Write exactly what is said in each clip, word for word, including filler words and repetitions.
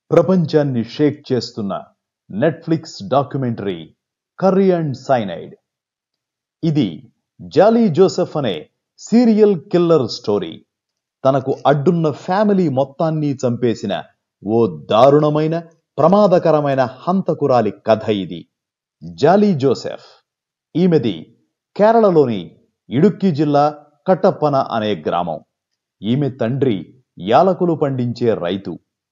ప్రపంచాన్ని షేక్ చేస్తున్న Netflix documentary curry and cyanide. ఇది జాలీ జోసెఫ్ అనే సీరియల్ కిల్లర్ స్టోరీ. తనకు అడ్డున్న ఫ్యామిలీ మొత్తాన్ని చంపేసిన ఓ దారుణమైన ప్రమాదకరమైన హంతకురాలి కథ ఇది. జాలీ జోసెఫ్. ఈమెది కేరళలోని ఇడుక్కి జిల్లా కట్టప్పన అనే గ్రామం. ఈమె తండ్రి యాలకులు పండించే రైతు.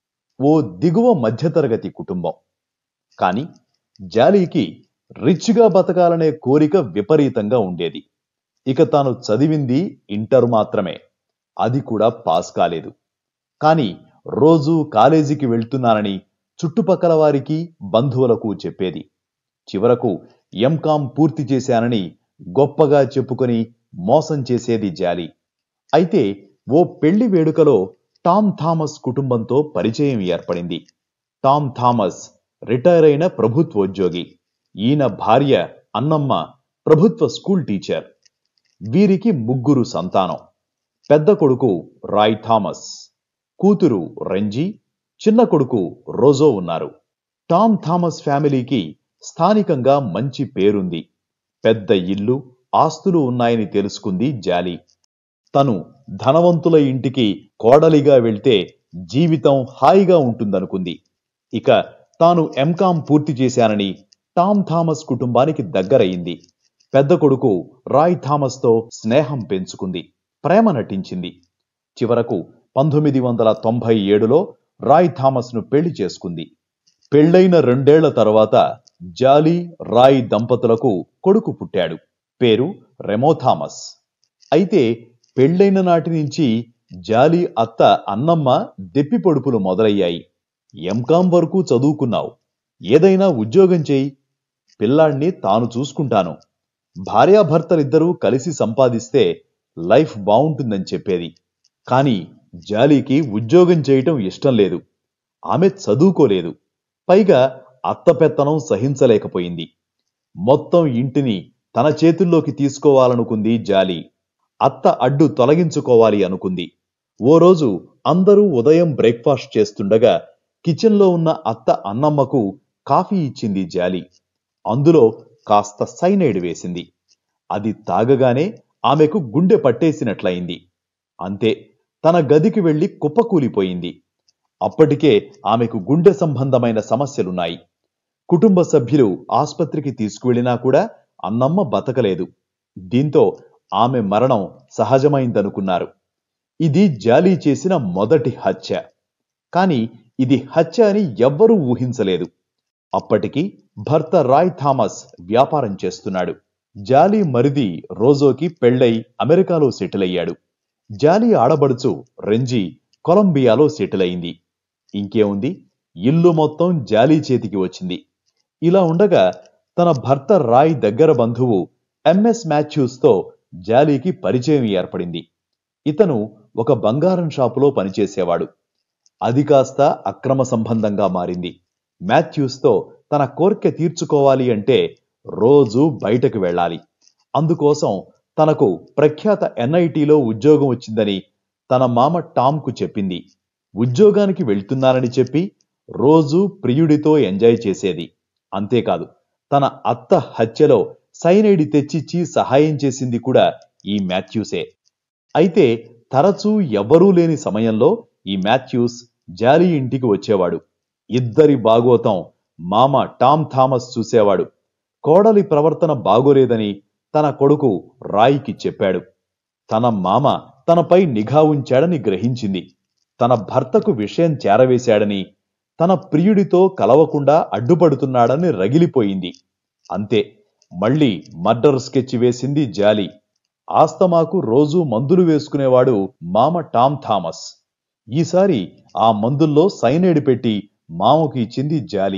ఓ దిగువ మధ్యతరగతి కుటుంబం. కాని జాలీకి రిచ్గా బతకాలనే కోరిక విపరీతంగా ఉండేది. ఇక తాను చదివింది ఇంటర్ మాత్రమే. అది కూడా పాస్ కాలేదు. కాని రోజూ కాలేజీకి వెళ్తున్నానని చుట్టుపక్కల వారికి బంధువులకు చెప్పేది. చివరకు ఎంకామ్ పూర్తి చేశానని గొప్పగా చెప్పుకొని మోసం చేసేది జాలీ. అయితే ఓ పెళ్లి వేడుకలో టామ్ థామస్ కుటుంబంతో పరిచయం ఏర్పడింది. టామ్ థామస్ రిటైర్ అయిన ప్రభుత్వోద్యోగి. ఈయన భార్య అన్నమ్మ ప్రభుత్వ స్కూల్ టీచర్. వీరికి ముగ్గురు సంతానం. పెద్ద కొడుకు రాయ్ థామస్, కూతురు రెంజీ, చిన్న కొడుకు రోజో ఉన్నారు. టామ్ థామస్ ఫ్యామిలీకి స్థానికంగా మంచి పేరుంది. పెద్ద ఇల్లు, ఆస్తులు ఉన్నాయని తెలుసుకుంది జాలీ. తను ధనవంతుల ఇంటికి కోడలిగా వెళ్తే జీవితం హాయిగా ఉంటుందనుకుంది. ఇక తాను ఎంకామ్ పూర్తి చేశానని టామ్ థామస్ కుటుంబానికి దగ్గరయింది. పెద్ద కొడుకు రాయ్ థామస్తో స్నేహం పెంచుకుంది, ప్రేమ నటించింది. చివరకు పంతొమ్మిది వందల తొంభై ఏడులో రాయ్ థామస్ ను పెళ్లి చేసుకుంది. పెళ్లైన రెండేళ్ల తర్వాత జాలీ, రాయ్ దంపతులకు కొడుకు పుట్టాడు. పేరు రెమో థామస్. అయితే పెళ్లైన నాటి నుంచి జాలీ అత్త అన్నమ్మ దెప్పి పొడుపులు మొదలయ్యాయి. ఎంకామ్ వరకు చదువుకున్నావు, ఏదైనా ఉద్యోగం చేయి, పిల్లాణ్ణి తాను చూసుకుంటాను, భార్యాభర్తలిద్దరూ కలిసి సంపాదిస్తే లైఫ్ బావుంటుందని చెప్పేది. కాని జాలీకి ఉద్యోగం చేయటం ఇష్టం లేదు. ఆమె చదువుకోలేదు. పైగా అత్త పెత్తనం సహించలేకపోయింది. మొత్తం ఇంటిని తన చేతుల్లోకి తీసుకోవాలనుకుంది జాలీ. అత్త అడ్డు తొలగించుకోవాలి అనుకుంది. ఓ రోజు అందరూ ఉదయం బ్రేక్ఫాస్ట్ చేస్తుండగా కిచెన్లో ఉన్న అత్త అన్నమ్మకు కాఫీ ఇచ్చింది జాలీ. అందులో కాస్త సైనైడ్ వేసింది. అది తాగగానే ఆమెకు గుండె పట్టేసినట్లయింది. అంతే, తన గదికి వెళ్లి కుప్పకూలిపోయింది. అప్పటికే ఆమెకు గుండె సంబంధమైన సమస్యలున్నాయి. కుటుంబ సభ్యులు ఆస్పత్రికి తీసుకువెళ్లినా కూడా అన్నమ్మ బతకలేదు. దీంతో ఆమె మరణం సహజమైందనుకున్నారు. ఇది జాలీ చేసిన మొదటి హత్య. కాని ఇది హత్య అని ఎవ్వరూ ఊహించలేదు. అప్పటికి భర్త రాయ్ థామస్ వ్యాపారం చేస్తున్నాడు. జాలీ మరిది రోజోకి పెళ్లై అమెరికాలో సెటిల్ అయ్యాడు. జాలీ ఆడబడుచు రెంజీ కొలంబియాలో సెటిల్ అయింది. ఇంకేముంది, ఇల్లు మొత్తం జాలీ చేతికి వచ్చింది. ఇలా ఉండగా తన భర్త రాయ్ దగ్గర బంధువు ఎంఎస్ మాథ్యూస్తో జాలీకి పరిచయం ఏర్పడింది. ఇతను ఒక బంగారం షాపులో పనిచేసేవాడు. అది కాస్త అక్రమ సంబంధంగా మారింది. మాథ్యూస్తో తన కోర్కె తీర్చుకోవాలి అంటే రోజూ బయటకు వెళ్ళాలి. అందుకోసం తనకు ప్రఖ్యాత ఎన్ఐటీలో ఉద్యోగం వచ్చిందని తన మామ టామ్కు చెప్పింది. ఉద్యోగానికి వెళ్తున్నానని చెప్పి రోజూ ప్రియుడితో ఎంజాయ్ చేసేది. అంతేకాదు, తన అత్త హత్యలో సైనైడ్ తెచ్చిచ్చి సహాయం చేసింది కూడా ఈ మాథ్యూసే. అయితే తరచూ ఎవ్వరూ లేని సమయంలో ఈ మాథ్యూస్ జాలీ ఇంటికి వచ్చేవాడు. ఇద్దరి బాగోతం మామ టామ్ థామస్ చూసేవాడు. కోడలి ప్రవర్తన బాగోలేదని తన కొడుకు రాయ్కి చెప్పాడు. తన మామ తనపై నిఘా ఉంచాడని గ్రహించింది. తన భర్తకు విషయం చేరవేశాడని, తన ప్రియుడితో కలవకుండా అడ్డుపడుతున్నాడని రగిలిపోయింది. అంతే, మళ్లీ మర్డర్ స్కెచ్ వేసింది జాలీ. ఆస్తమాకు రోజూ మందులు వేసుకునేవాడు మామ టామ్ థామస్. ఈసారి ఆ మందుల్లో సైనైడ్ పెట్టి మామకు ఇచ్చింది జాలీ.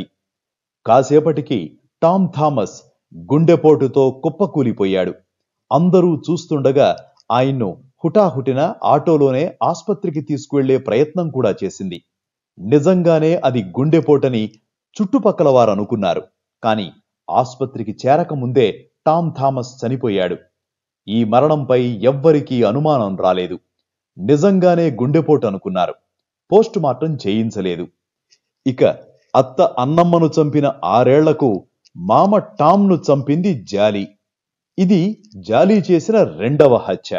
కాసేపటికి టామ్ థామస్ గుండెపోటుతో కుప్పకూలిపోయాడు. అందరూ చూస్తుండగా ఆయన్ను హుటాహుటిన ఆటోలోనే ఆస్పత్రికి తీసుకువెళ్లే ప్రయత్నం కూడా చేసింది. నిజంగానే అది గుండెపోటని చుట్టుపక్కల వారు అనుకున్నారు. కాని ఆస్పత్రికి చేరకముందే టామ్ థామస్ చనిపోయాడు. ఈ మరణంపై ఎవ్వరికీ అనుమానం రాలేదు. నిజంగానే గుండెపోటు అనుకున్నారు. పోస్ట్ మార్టం చేయించలేదు. ఇక అత్త అన్నమ్మను చంపిన ఆరేళ్లకు మామ టామ్ను చంపింది జాలి. ఇది జాలి చేసిన రెండవ హత్య.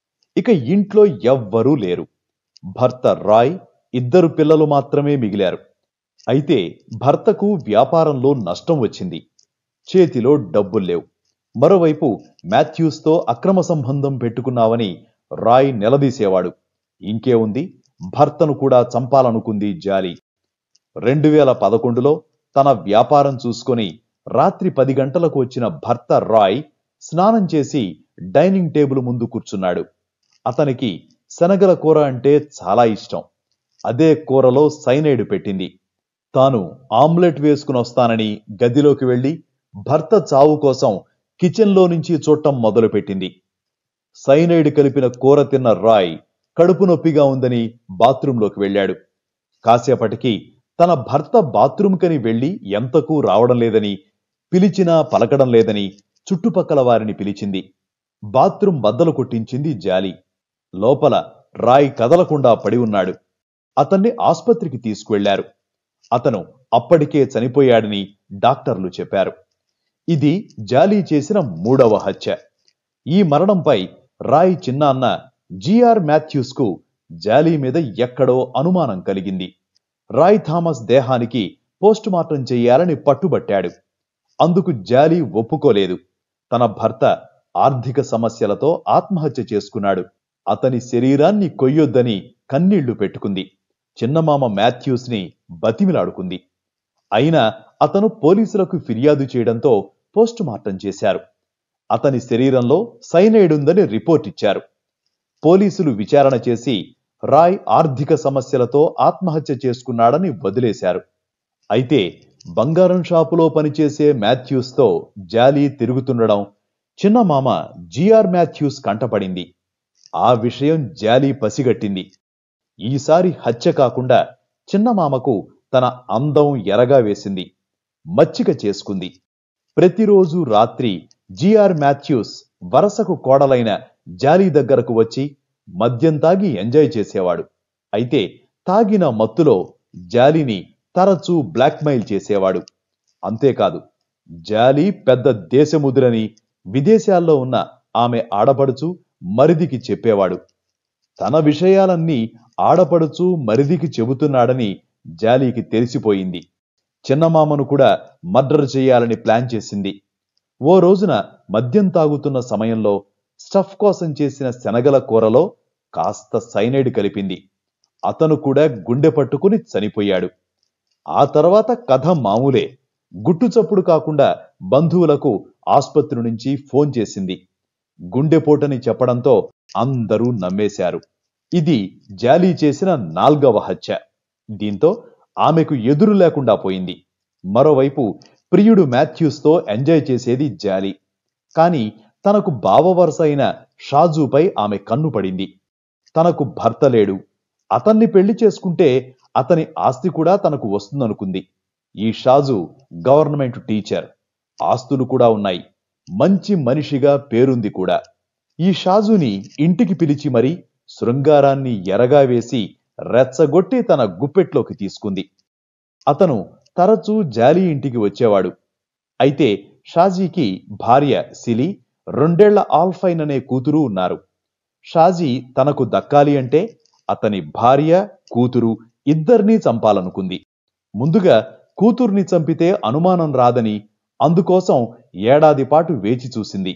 ఇక ఇంట్లో ఎవ్వరూ లేరు. భర్త రాయ్, ఇద్దరు పిల్లలు మాత్రమే మిగిలారు. అయితే భర్తకు వ్యాపారంలో నష్టం వచ్చింది. చేతిలో డబ్బుల్లేవు. మరోవైపు మాథ్యూస్తో అక్రమ సంబంధం పెట్టుకున్నావని రాయ్ నిలదీసేవాడు. ఇంకే ఉంది, భర్తను కూడా చంపాలనుకుంది జాలి. రెండు వేల పదకొండులో తన వ్యాపారం చూసుకొని రాత్రి పది గంటలకు వచ్చిన భర్త రాయ్ స్నానం చేసి డైనింగ్ టేబుల్ ముందు కూర్చున్నాడు. అతనికి శనగల కూర అంటే చాలా ఇష్టం. అదే కూరలో సైనైడ్ పెట్టింది. తాను ఆమ్లెట్ వేసుకుని వస్తానని గదిలోకి వెళ్లి భర్త చావు కోసం కిచెన్లో నుంచి చూడటం మొదలుపెట్టింది. సైనైడ్ కలిపిన కూర తిన్న రాయ్ కడుపు నొప్పిగా ఉందని బాత్రూంలోకి వెళ్లాడు. కాసేపటికి తన భర్త బాత్రూంకని వెళ్లి ఎంతకు రావడం లేదని, పిలిచినా పలకడం లేదని చుట్టుపక్కల వారిని పిలిచింది. బాత్రూం బద్దలు కొట్టించింది జాలి. లోపల రాయ్ కదలకుండా పడి ఉన్నాడు. అతన్ని ఆస్పత్రికి తీసుకువెళ్లారు. అతను అప్పటికే చనిపోయాడని డాక్టర్లు చెప్పారు. ఇది జాలి చేసిన మూడవ హత్య. ఈ మరణంపై రాయ్ చిన్నాన్న జిఆర్ మాథ్యూస్ కు జాలి మీద ఎక్కడో అనుమానం కలిగింది. రాయ్ థామస్ దేహానికి పోస్టుమార్టం చెయ్యాలని పట్టుబట్టాడు. అందుకు జాలి ఒప్పుకోలేదు. తన భర్త ఆర్థిక సమస్యలతో ఆత్మహత్య చేసుకున్నాడు. అతని శరీరాన్ని కొయ్యొద్దని కన్నీళ్లు పెట్టుకుంది. చిన్నమామ మాథ్యూస్ ని బతిమిలాడుకుంది. అయినా అతను పోలీసులకు ఫిర్యాదు చేయడంతో పోస్టుమార్టం చేశారు. అతని శరీరంలో సైనైడ్ ఉందని రిపోర్ట్ ఇచ్చారు. పోలీసులు విచారణ చేసి రాయ్ ఆర్థిక సమస్యలతో ఆత్మహత్య చేసుకున్నాడని వదిలేశారు. అయితే బంగారం షాపులో పనిచేసే మాథ్యూస్తో జాలి తిరుగుతుండడం చిన్నమామ జిఆర్ మాథ్యూస్ కంటపడింది. ఆ విషయం జాలి పసిగట్టింది. ఈసారి హత్య కాకుండా చిన్నమామకు తన అందం ఎరగా వేసింది. మచ్చిక చేసుకుంది. ప్రతిరోజు రాత్రి జిఆర్ మాథ్యూస్ వరసకు కోడలైన జాలి దగ్గరకు వచ్చి మద్యం తాగి ఎంజాయ్ చేసేవాడు. అయితే తాగిన మత్తులో జాలిని తరచూ బ్లాక్మెయిల్ చేసేవాడు. అంతేకాదు, జాలి పెద్ద దేశముద్రని విదేశాల్లో ఉన్న ఆమె ఆడపడుచు మరిదికి చెప్పేవాడు. తన విషయాలన్నీ ఆడపడుచు మరిదికి చెబుతున్నాడని జాలికి తెలిసిపోయింది. చిన్నమామను కూడా మర్డర్ చేయాలని ప్లాన్ చేసింది. ఓ రోజున మద్యం తాగుతున్న సమయంలో స్టఫ్ కోసం చేసిన శనగల కూరలో కాస్త సైనైడ్ కలిపింది. అతను కూడా గుండె పట్టుకుని చనిపోయాడు. ఆ తర్వాత కథ మామూలే. గుట్టుచప్పుడు కాకుండా బంధువులకు ఆస్పత్రి నుంచి ఫోన్ చేసింది. గుండెపోటని చెప్పడంతో అందరూ నమ్మేశారు. ఇది జాలి చేసిన నాల్గవ హత్య. దీంతో ఆమెకు ఎదురు లేకుండా పోయింది. మరోవైపు ప్రియుడు మాథ్యూస్తో ఎంజాయ్ చేసేది జాలి. కాని తనకు బావవరస అయిన షాజుపై ఆమె కన్ను పడింది. తనకు భర్త లేడు. అతన్ని పెళ్లి చేసుకుంటే అతని ఆస్తి కూడా తనకు వస్తుందనుకుంది. ఈ షాజు గవర్నమెంట్ టీచర్. ఆస్తులు కూడా ఉన్నాయి. మంచి మనిషిగా పేరుంది కూడా. ఈ షాజుని ఇంటికి పిలిచి మరీ శృంగారాన్ని ఎరగా వేసి రెచ్చగొట్టి తన గుప్పెట్లోకి తీసుకుంది. అతను తరచూ జాలి ఇంటికి వచ్చేవాడు. అయితే షాజీకి భార్య సిలి, రెండేళ్ల ఆల్ఫైన్ అనే కూతురు ఉన్నారు. షాజీ తనకు దక్కాలి అంటే అతని భార్య, కూతురు ఇద్దరినీ చంపాలనుకుంది. ముందుగా కూతుర్ని చంపితే అనుమానం రాదని అందుకోసం ఏడాది పాటు వేచి చూసింది.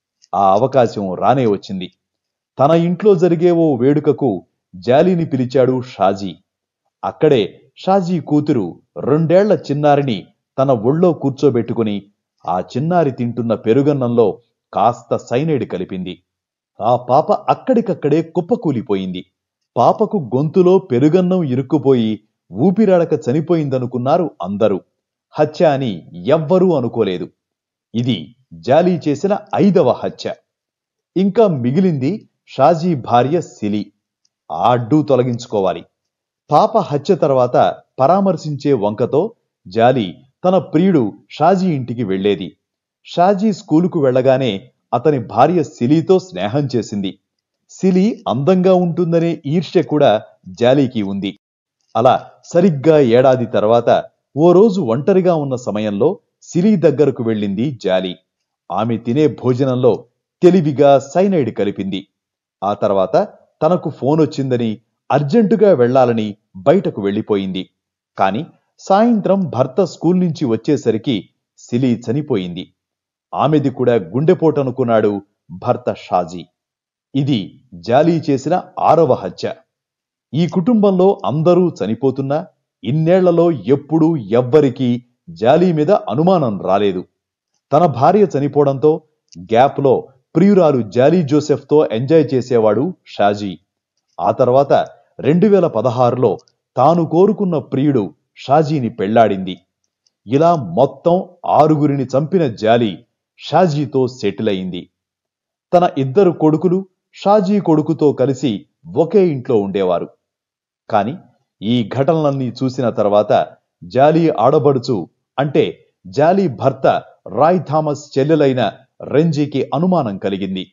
ఆ అవకాశం రానే వచ్చింది. తన ఇంట్లో జరిగే ఓ వేడుకకు జాలిని పిలిచాడు షాజీ. అక్కడే షాజీ కూతురు రెండేళ్ల చిన్నారిని తన ఒళ్ళో కూర్చోబెట్టుకుని ఆ చిన్నారి తింటున్న పెరుగన్నంలో కాస్త సైనైడ్ కలిపింది. ఆ పాప అక్కడికక్కడే కుప్పకూలిపోయింది. పాపకు గొంతులో పెరుగన్నం ఇరుక్కుపోయి ఊపిరాడక చనిపోయిందనుకున్నారు అందరూ. హత్య అని ఎవ్వరూ అనుకోలేదు. ఇది జాలి చేసిన ఐదవ హత్య. ఇంకా మిగిలింది షాజీ భార్య సిలి. ఆ అడ్డు తొలగించుకోవాలి. పాప హత్య తర్వాత పరామర్శించే వంకతో జాలి తన ప్రియుడు షాజీ ఇంటికి వెళ్లేది. షాజీ స్కూలుకు వెళ్లగానే అతని భార్య సిలీతో స్నేహం చేసింది. సిలి అందంగా ఉంటుందనే ఈర్ష్య కూడా జాలీకి ఉంది. అలా సరిగ్గా ఏడాది తర్వాత ఓ రోజు ఒంటరిగా ఉన్న సమయంలో సిలి దగ్గరకు వెళ్ళింది జాలి. ఆమె తినే భోజనంలో తెలివిగా సైనైడ్ కలిపింది. ఆ తర్వాత తనకు ఫోన్ వచ్చిందని, అర్జెంటుగా వెళ్లాలని బయటకు వెళ్లిపోయింది. కాని సాయంత్రం భర్త స్కూల్ నుంచి వచ్చేసరికి సిలి చనిపోయింది. ఆమెది కూడా గుండెపోటనుకున్నాడు భర్త షాజీ. ఇది జాలీ చేసిన ఆరవ హత్య. ఈ కుటుంబంలో అందరూ చనిపోతున్నా ఇన్నేళ్లలో ఎప్పుడూ ఎవ్వరికీ జాలీ మీద అనుమానం రాలేదు. తన భార్య చనిపోవడంతో గ్యాప్లో ప్రియురాలు జాలీ జోసెఫ్తో ఎంజాయ్ చేసేవాడు షాజీ. ఆ తర్వాత రెండు వేల పదహారులో తాను కోరుకున్న ప్రియుడు షాజీని పెళ్లాడింది. ఇలా మొత్తం ఆరుగురిని చంపిన జాలీ షాజీతో సెటిల్ అయింది. తన ఇద్దరు కొడుకులు షాజీ కొడుకుతో కలిసి ఒకే ఇంట్లో ఉండేవారు. కాని ఈ ఘటనలన్నీ చూసిన తర్వాత జాలీ ఆడబడుచు అంటే జాలీ భర్త రాయ్ థామస్ చెల్లెలైన రెంజీకి అనుమానం కలిగింది.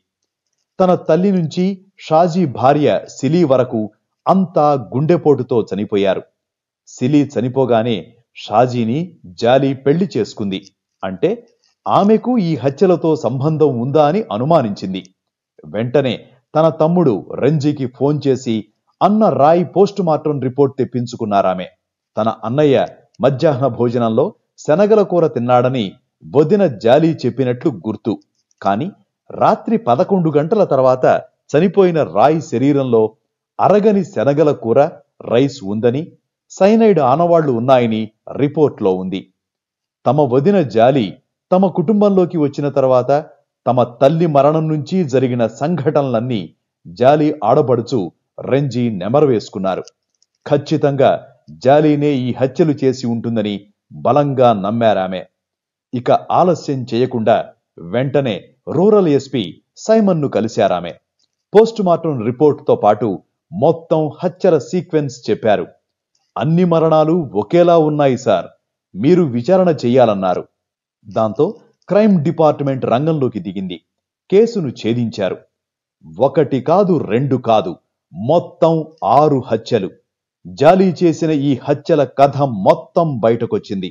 తన తల్లి నుంచి షాజీ భార్య సిలీ వరకు అంతా గుండెపోటుతో చనిపోయారు. సిలీ చనిపోగానే షాజీని జాలీ పెళ్లి చేసుకుంది. అంటే ఆమెకు ఈ హత్యలతో సంబంధం ఉందా అని అనుమానించింది. వెంటనే తన తమ్ముడు రెంజీకి ఫోన్ చేసి అన్న రాయ్ పోస్ట్ మార్టం రిపోర్ట్ తెప్పించుకున్నారామె. తన అన్నయ్య మధ్యాహ్న భోజనంలో శనగల కూర తిన్నాడని వదిన జాలీ చెప్పినట్లు గుర్తు. కాని రాత్రి పదకొండు గంటల తర్వాత చనిపోయిన రాయ్ శరీరంలో అరగని శనగల కూర, రైస్ ఉందని, సైనైడ్ ఆనవాళ్లు ఉన్నాయని రిపోర్ట్లో ఉంది. తమ వదిన జాలీ తమ కుటుంబంలోకి వచ్చిన తర్వాత తమ తల్లి మరణం నుంచి జరిగిన సంఘటనలన్నీ జాలీ ఆడబడుచు రెంజీ నెమరవేసుకున్నారు. ఖచ్చితంగా జాలీనే ఈ హత్యలు చేసి ఉంటుందని బలంగా నమ్మారామె. ఇక ఆలస్యం చేయకుండా వెంటనే రూరల్ ఎస్పీ సైమన్ను కలిశారామె. పోస్ట్ మార్టం రిపోర్టుతో పాటు మొత్తం హత్యల సీక్వెన్స్ చెప్పారు. అన్ని మరణాలు ఒకేలా ఉన్నాయి సార్, మీరు విచారణ చెయ్యాలన్నారు. దాంతో క్రైమ్ డిపార్ట్మెంట్ రంగంలోకి దిగింది. కేసును ఛేదించారు. ఒకటి కాదు, రెండు కాదు, మొత్తం ఆరు హత్యలు. జాలీ చేసిన ఈ హత్యల కథ మొత్తం బయటకొచ్చింది.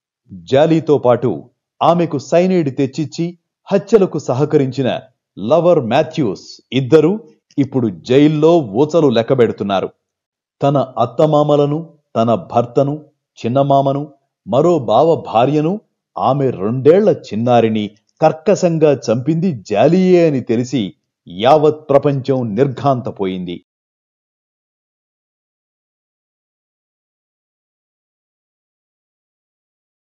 జాలీతో పాటు ఆమెకు సైనైడ్ తెచ్చిచ్చి హత్యలకు సహకరించిన లవర్ మాథ్యూస్ ఇద్దరూ ఇప్పుడు జైల్లో ఊచలు లెక్కబెడుతున్నారు. తన అత్తమామలను, తన భర్తను, చిన్నమామను, మరో బావ భార్యను, ఆమె రెండేళ్ల చిన్నారిని కర్కశంగా చంపింది జాలీయే అని తెలిసి యావత్ ప్రపంచం నిర్ఘాంతపోయింది.